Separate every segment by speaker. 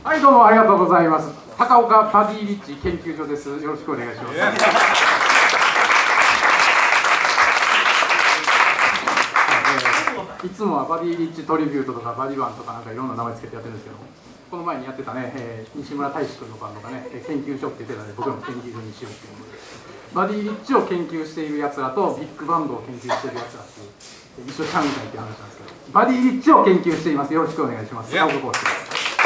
Speaker 1: はい、どうもありがとうございます。高岡バディリッチ研究所です。よろしくお願いします。いつもはバディリッチトリビュートとかバディバンとかなんかいろんな名前つけてやってるんですけど、この前にやってたね、西村大志君のバンドがね、研究所って言ってたので、僕らも研究所にしようっていうことで、バディリッチを研究しているやつらとビッグバンドを研究しているやつらっていう一緒ちゃうみたいっていう話なんですけど、バディリッチを研究しています。よろしくお願いします。青木コーチです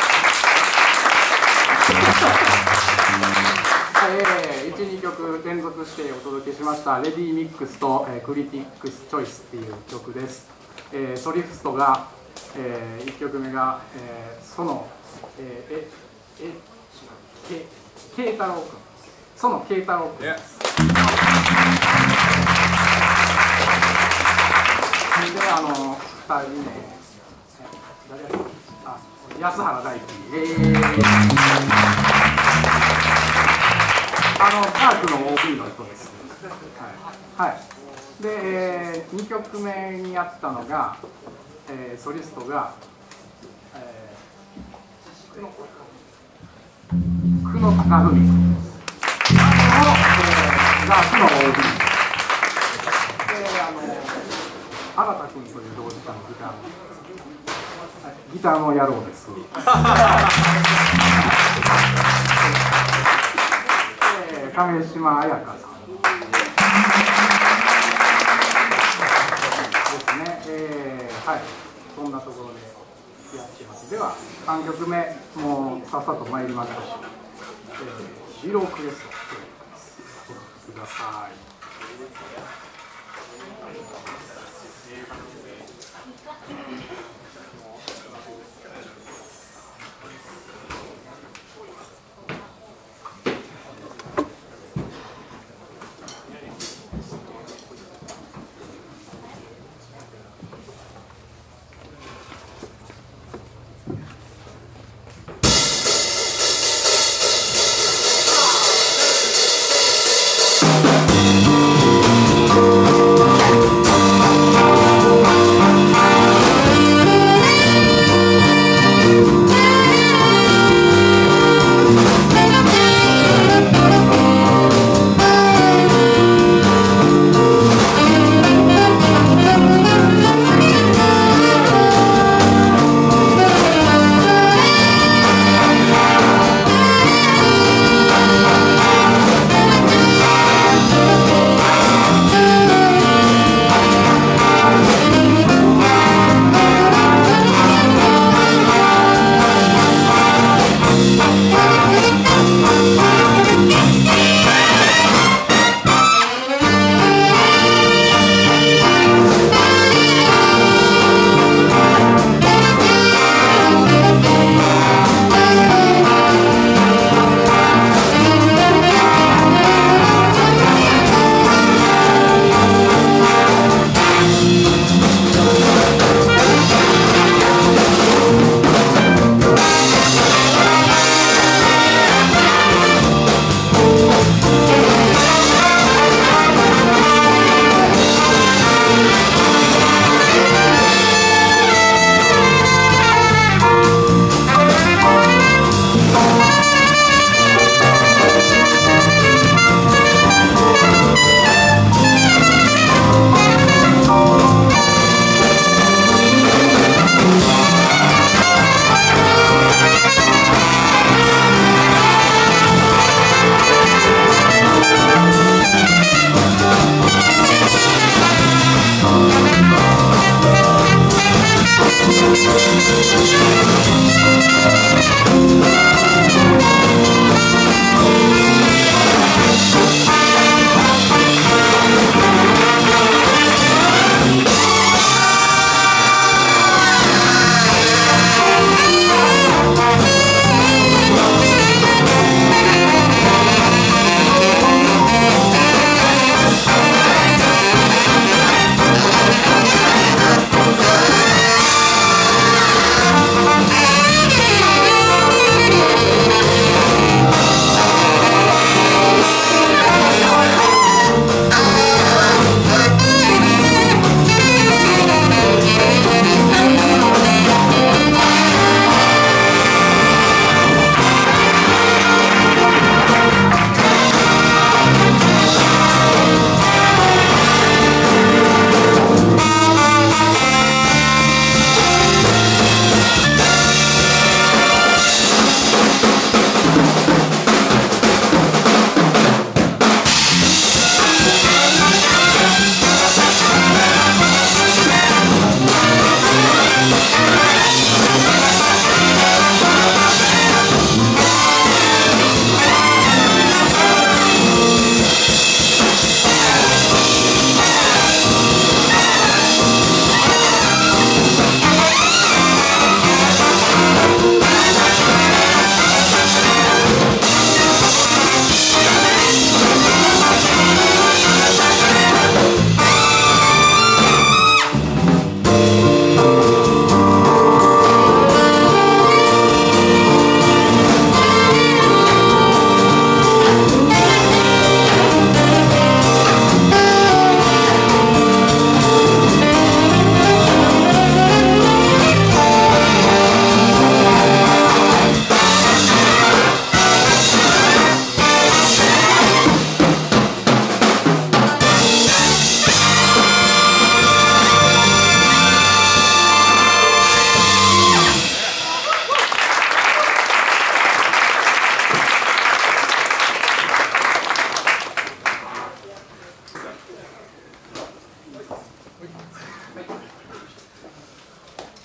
Speaker 1: 。1、2曲連続してお届けしましたレディミックスと、クリティックスチョイスっていう曲です。ソリストが、1曲目が、園慶太郎君、園慶太郎君です。で、2人目、誰やった？安原大輝。パークの OB の人です。はい。はい、で、2曲目にやったのが、ソリストが、久野貴文君です。が久野 OB で、新田君という同時化のギターの野郎です。亀島彩香さんですね。はい、そんなところでやってます。では3曲目もうさっさと参りましょう。ヒーロークエストお聴きください。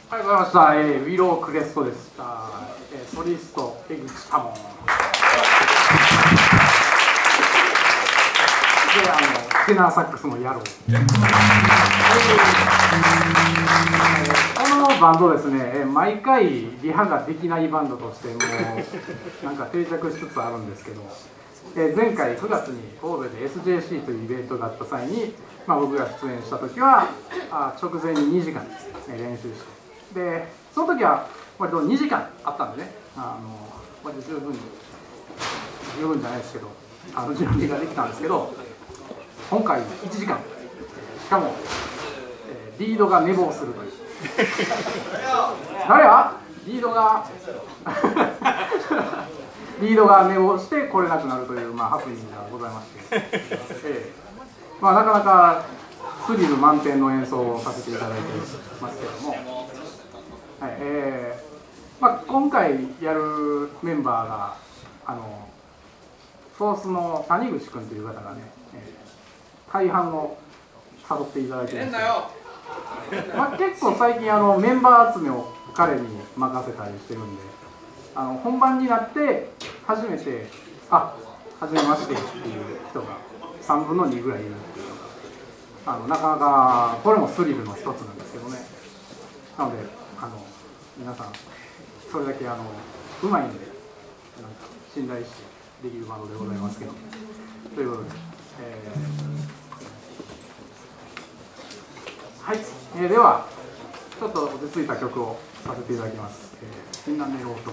Speaker 1: ありがとうございました。ウィロークレストでした。ソリスト江口多門。で、テナーサックスの野郎。このバンドですね、毎回リハができないバンドとしてもうなんか定着しつつあるんですけど、前回9月に神戸で SJC というイベントがあった際に、僕が出演した時は直前に2時間練習して、でその時は割と2時間あったんでね、割と十分じゃないですけど準備ができたんですけど、今回1時間、しかも、リードが寝坊するという誰やリードがリードが寝坊して来れなくなるという、ハプニングがございまして、なかなかスリル満点の演奏をさせていただいてますけども、今回やるメンバーがソースの谷口君という方がね、大半を誘っていただいてるんですけど、結構最近メンバー集めを彼に任せたりしてるんで、本番になって初めて「はじめまして」っていう人が3分の2ぐらいいるっていうのがなかなかこれもスリルの一つなんですけどね。なので皆さんそれだけうまいんで信頼してできるバンドでございますけど、ということで、はい、ではちょっと落ち着いた曲をさせていただきます。みんな寝ろうと。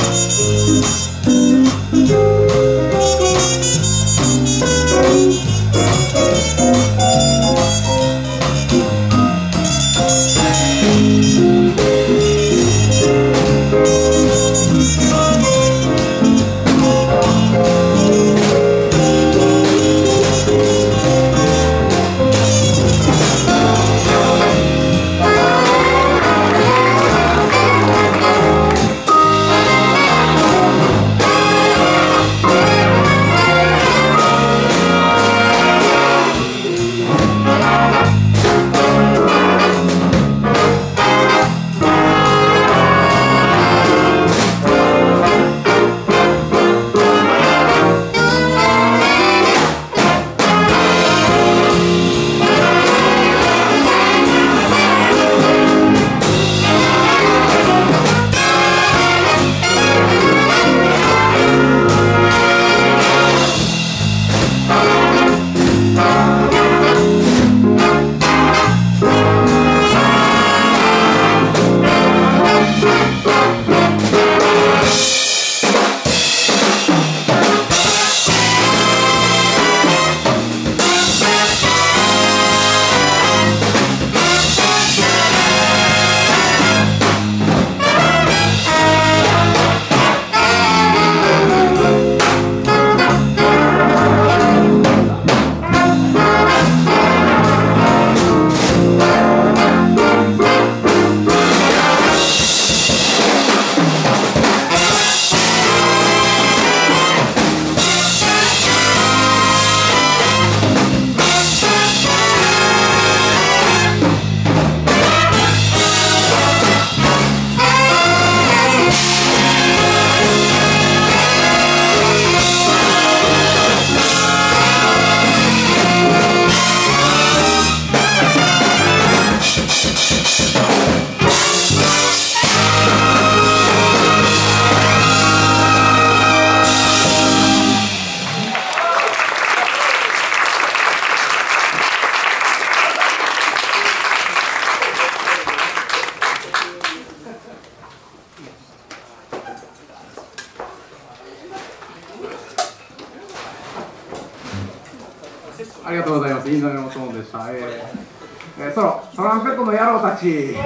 Speaker 1: ありがとうございます。インドのトーンでした。ソロトランペットの野郎たち。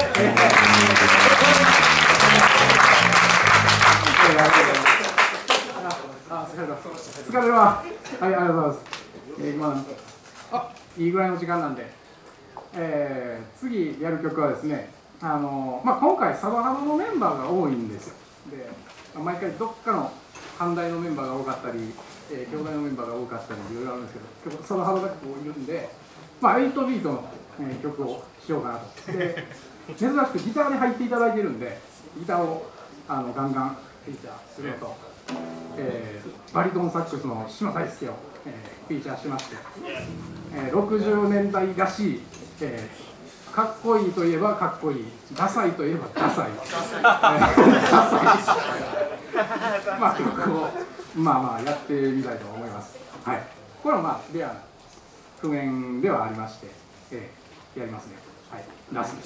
Speaker 1: 疲れるわ。はい、ありがとうございます。いいぐらいの時間なんで、次やる曲はですね、今回サバハドのメンバーが多いんですよ。で、毎回どっかの反対のメンバーが多かったり、兄弟のメンバーが多かったりいろいろあるんですけど、サバハドが結構いるんで、8ビートの、曲をしようかなと。で、珍しくギターに入っていただいてるんで、ギターをガンガンフィーチャーするのと、バリトンサックスの島大輔を、フィーチャーしまして、60年代らしい、かっこいいといえばかっこいい、ダサいといえばダサい、曲をやってみたいと思います。はい、これはレアな譜面ではありまして、やりますね。はい、ラスです。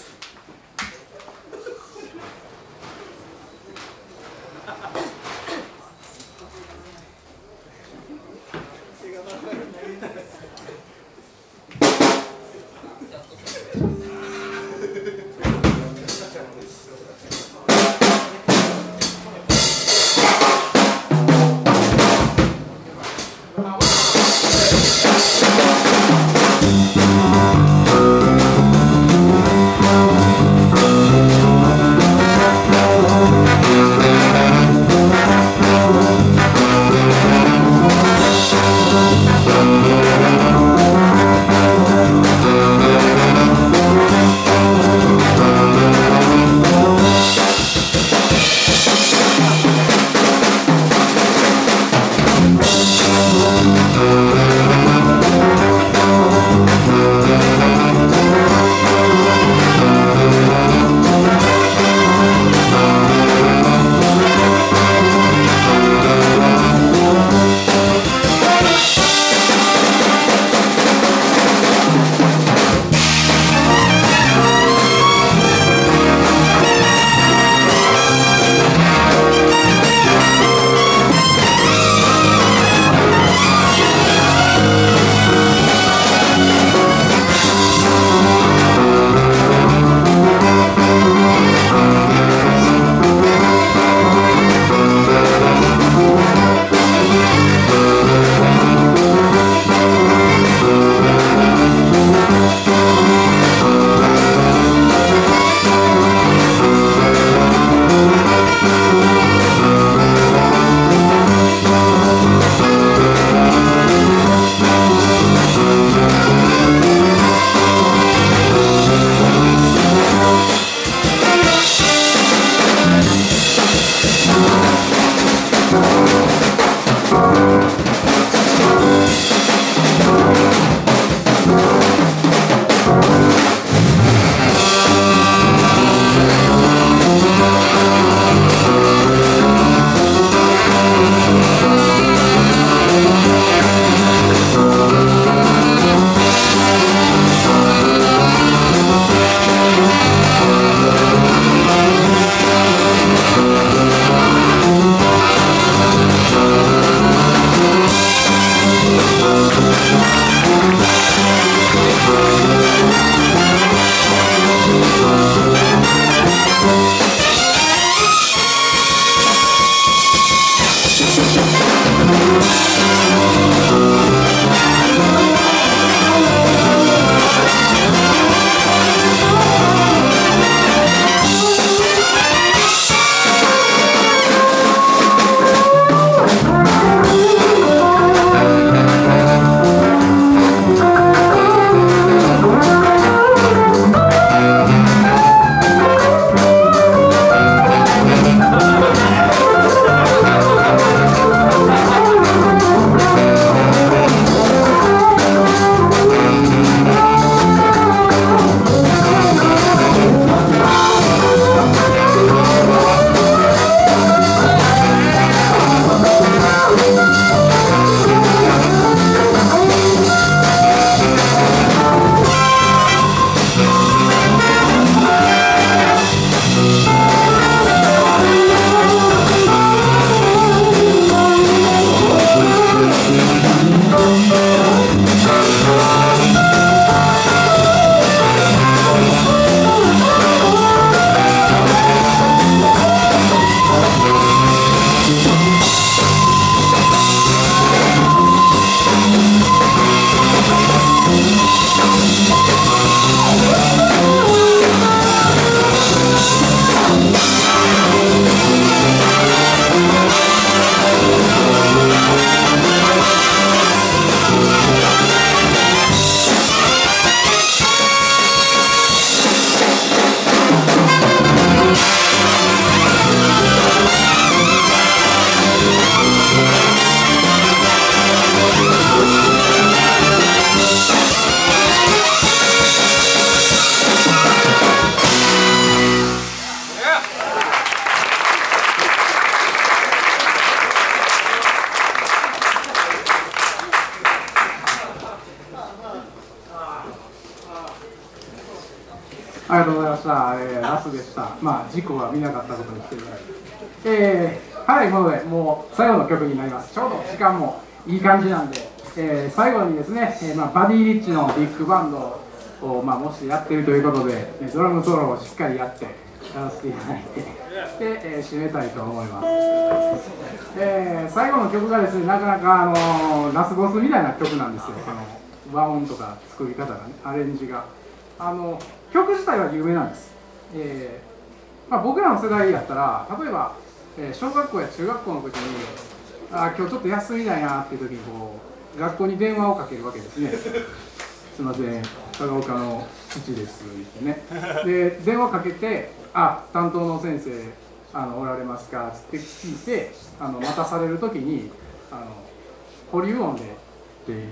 Speaker 1: がとうございました。ラスでした。まあ事故は見なかったことにしていただいて。はい、もう最後の曲になります。ちょうど時間もいい感じなんで、最後にですね、バディ・リッチのビッグバンドを、もしやってるということで、ドラムソロをしっかりやらせていただいて、で、締めたいと思います。最後の曲がですね、なかなかラスボスみたいな曲なんですよ。和音とか作り方がね、アレンジが。曲自体は有名なんです。僕らの世代やったら、例えば、小学校や中学校の時に、今日ちょっと休みだなっていう時に学校に電話をかけるわけですね。すみません、高岡の父ですってね。で、電話かけて、担当の先生おられますかって聞いて、待たされる時に保留音で「で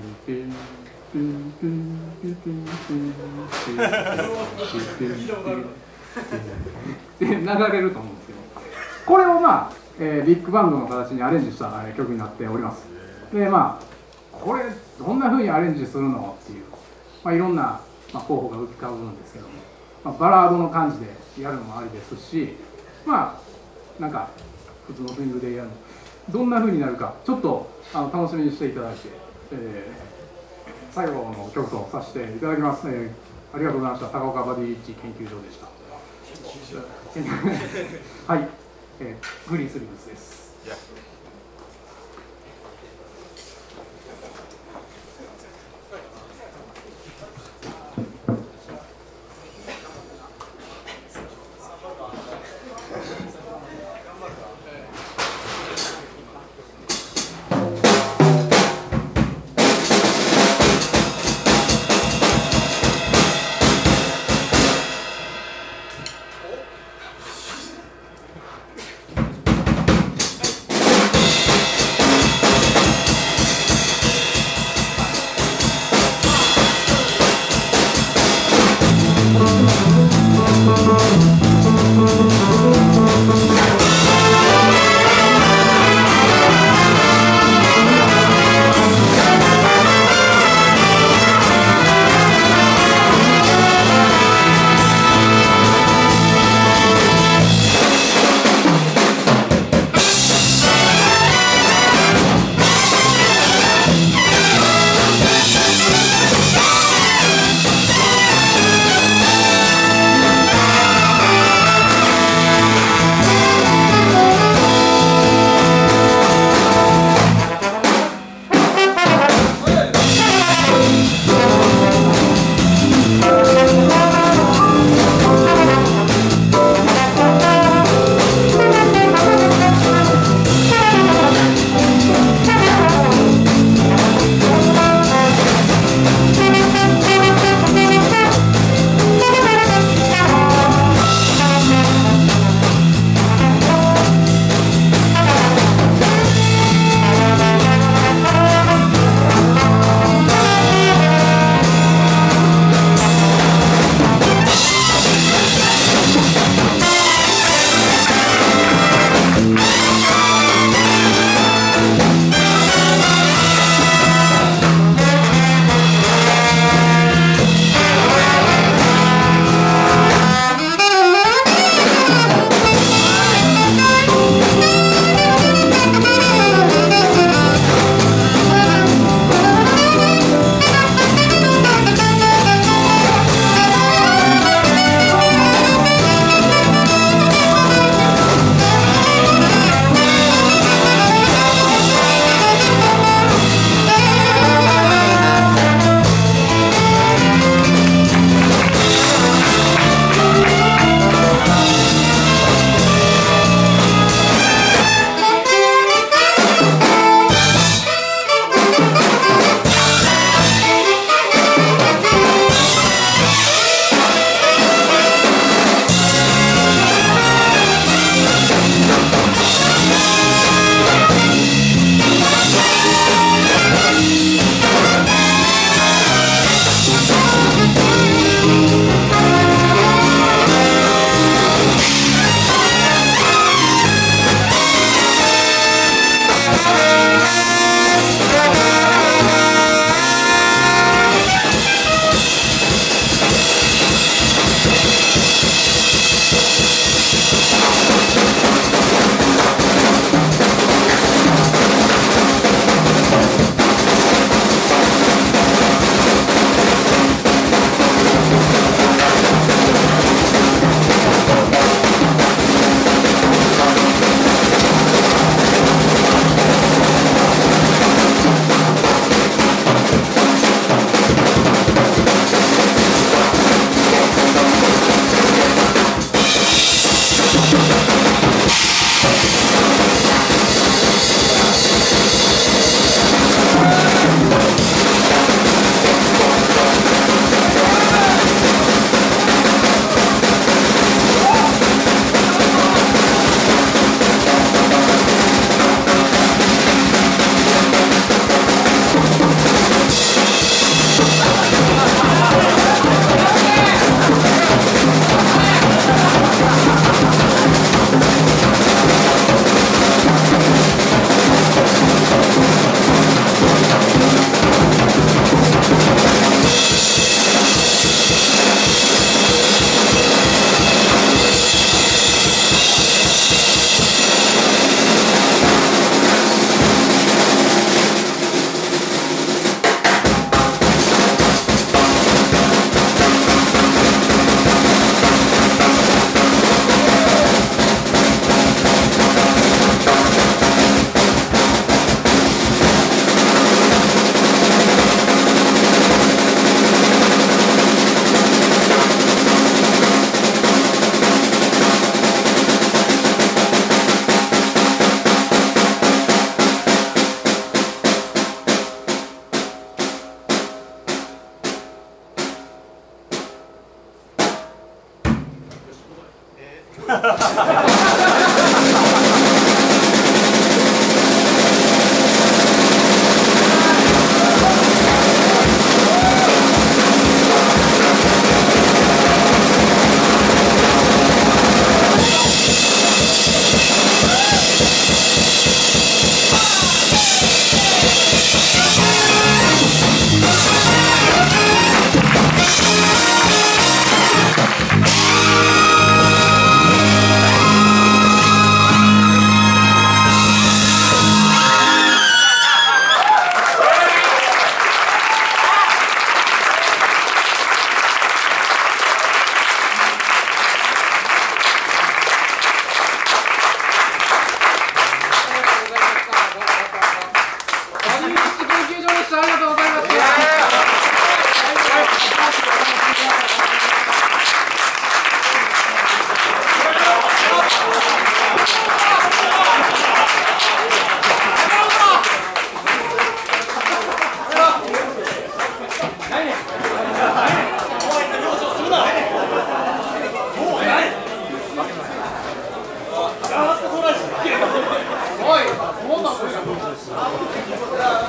Speaker 1: 流れると思うんですけど、これをビッグバンドの形にアレンジした曲になっております。でこれどんな風にアレンジするのっていう、いろんな候補が浮かぶんですけども、バラードの感じでやるのもありですし、なんか普通のスイングでやるのどんな風になるかちょっと楽しみにしていただいて、最後の曲とさせていただきます。ありがとうございました。高岡バディリッチ研究所でした。はい、グリーンスリーブスです。
Speaker 2: い